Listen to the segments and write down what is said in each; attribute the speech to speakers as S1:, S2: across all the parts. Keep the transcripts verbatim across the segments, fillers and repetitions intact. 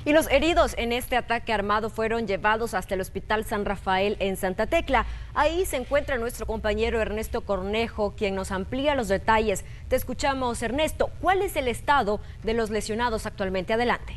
S1: Y los heridos en este ataque armado fueron llevados hasta el Hospital San Rafael en Santa Tecla. Ahí se encuentra nuestro compañero Ernesto Cornejo, quien nos amplía los detalles. Te escuchamos, Ernesto. ¿Cuál es el estado de los lesionados actualmente? Adelante.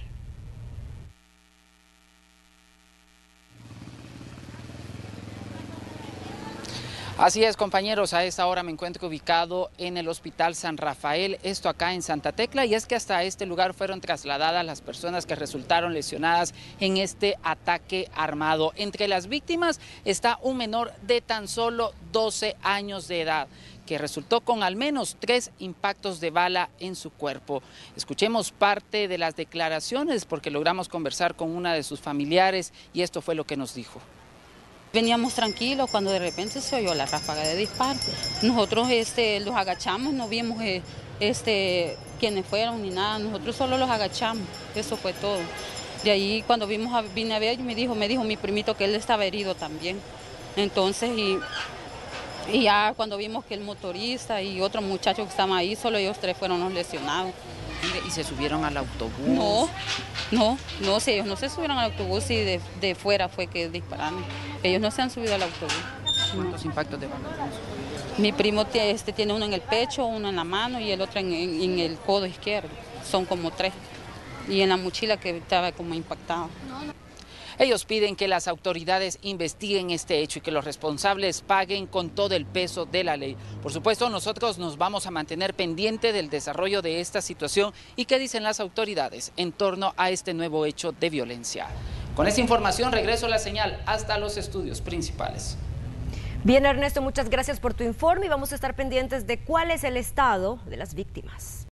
S2: Así es, compañeros, a esta hora me encuentro ubicado en el Hospital San Rafael, esto acá en Santa Tecla, y es que hasta este lugar fueron trasladadas las personas que resultaron lesionadas en este ataque armado. Entre las víctimas está un menor de tan solo doce años de edad, que resultó con al menos tres impactos de bala en su cuerpo. Escuchemos parte de las declaraciones porque logramos conversar con una de sus familiares y esto fue lo que nos dijo.
S3: Veníamos tranquilos cuando de repente se oyó la ráfaga de disparo. Nosotros este, los agachamos, no vimos eh, este, quiénes fueron ni nada, nosotros solo los agachamos, eso fue todo. De ahí cuando vimos a, vine a ver, me dijo, me dijo mi primito que él estaba herido también. Entonces, y, y ya cuando vimos que el motorista y otro muchacho que estaban ahí, solo ellos tres fueron los lesionados.
S2: ¿Y se subieron al autobús?
S3: No, no, no, si ellos no se subieron al autobús y de, de fuera fue que dispararon. Ellos no se han subido al autobús.
S2: ¿Cuántos
S3: no.
S2: impactos de bala?
S3: Mi primo este, tiene uno en el pecho, uno en la mano y el otro en, en, en el codo izquierdo. Son como tres. Y en la mochila que estaba como impactado.
S2: Ellos piden que las autoridades investiguen este hecho y que los responsables paguen con todo el peso de la ley. Por supuesto, nosotros nos vamos a mantener pendiente del desarrollo de esta situación y qué dicen las autoridades en torno a este nuevo hecho de violencia. Con esta información regreso a la señal hasta los estudios principales.
S1: Bien, Ernesto, muchas gracias por tu informe y vamos a estar pendientes de cuál es el estado de las víctimas.